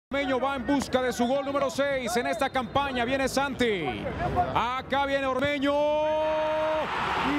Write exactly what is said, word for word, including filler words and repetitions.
Ormeño va en busca de su gol número seis en esta campaña. Viene Santi. Acá viene Ormeño.